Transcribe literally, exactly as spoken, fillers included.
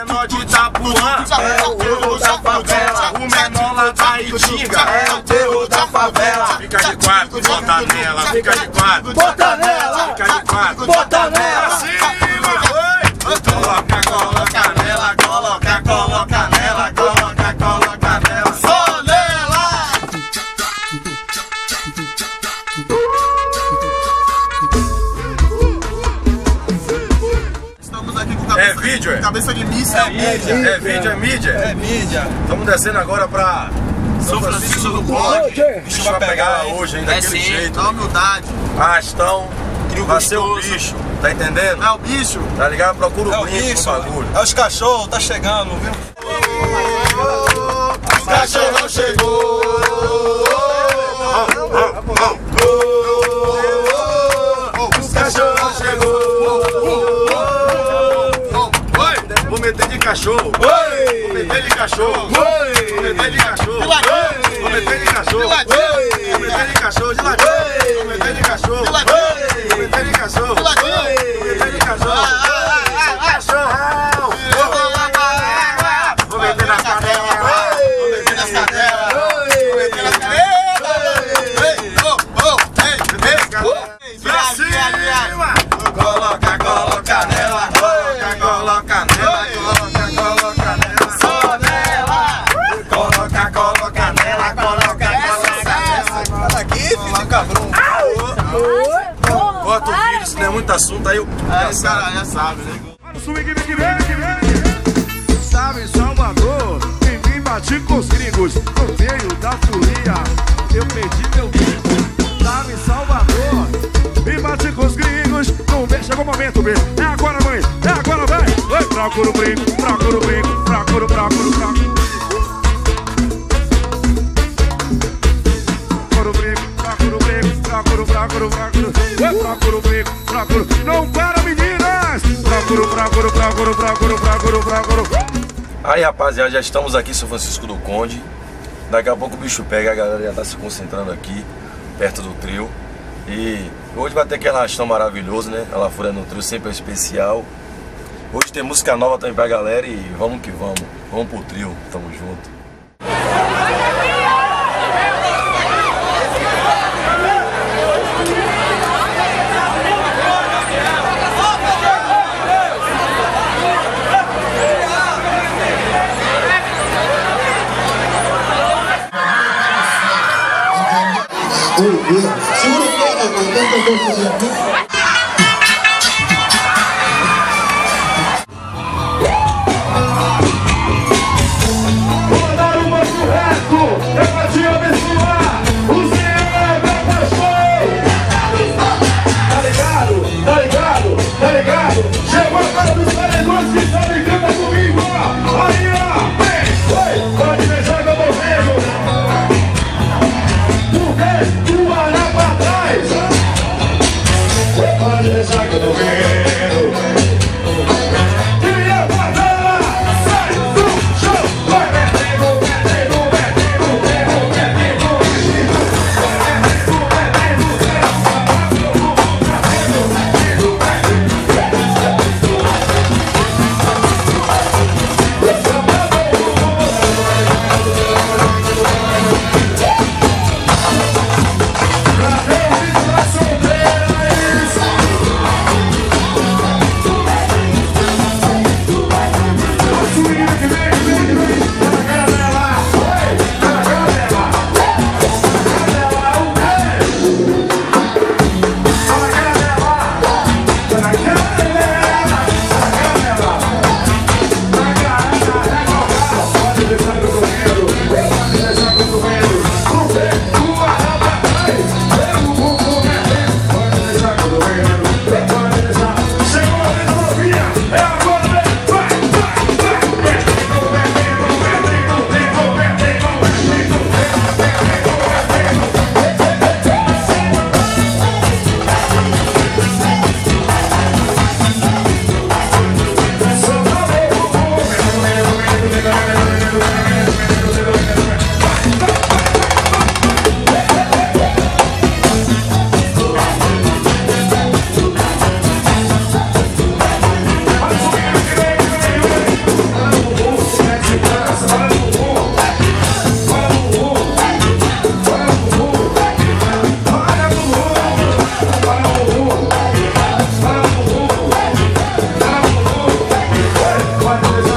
menor de Itapuã é o terror da favela. O menor lá da Itinga é o terror da favela. Fica de quatro, bota nela, fica de quatro, bota nela, fica de quatro, bota nela. Coloca, coloca nela, coloca, coloca nela, coloca, coloca nela. Só nela! Estamos aqui com cabeça, é vídeo, é? cabeça de míssil. É mídia, é vídeo, é mídia. É mídia. Estamos descendo agora pra São Francisco do Conde. O bicho vai pegar lá hoje ainda, daquele jeito. Na humildade. Arrastão. Vai ser o bicho, tá entendendo? É o bicho. Tá ligado? Procura o É o brinco bicho, no bagulho. é os cachorros, tá chegando, viu? Os cachorros chegou. Os cachorros chegou. Vou meter de cachorro. Vou meter de cachorro. Vou meter de cachorro. Vou meter de cachorro. Vou meter de cachorro. De ladinho. Vou meter de cachorro. Vou meter de cachorro. Vou meter de cachorro. Cachorrão. Vou meter na canela. Vou meter na canela. Vou meter na canela. Pra cima. Coloca, coloca nela. Coloca, coloca nela. Coloca, coloca nela. Só nela. Coloca, coloca nela. Coloca, coloca nela. Tá aqui, filho cabrão. Bota o vídeo, se não é muito assunto, aí eu. É, esse cara já sabe, né? Estava em Salvador e vim bati com os gringos. No meio da folia, eu perdi meu bico. Estava em Salvador, vim bati com os gringos. Não vê, chegou o momento, B. É agora, mãe, é agora, vai. Vai, procura o brinco, procura o brinco, procura, procura, procura. Procura o brinco, procura o brinco, procura, procura, procura. Vai, procura o brinco, procura. Não para, meninas! Procura, procura, procura, procura, procura, procura. Aí, rapaziada, já estamos aqui em São Francisco do Conde. Daqui a pouco o bicho pega, a galera já tá se concentrando aqui, perto do trio. E hoje vai ter aquele arrastão maravilhoso, né? A Lafura no trio sempre é especial. Hoje tem música nova também pra galera e vamos que vamos. Vamos pro trio, tamo junto. Segura o pé, né? Vou dar um banho reto, é pra te abençoar. O Senhor é meu pastor. Tá ligado? Tá ligado? Tá ligado? Chegou a cara dos paredões que sabem canta comigo, ó. Aí, ó, vem, vem, pode deixar que eu tô vendo. Porque tu olhar pra trás. vai começar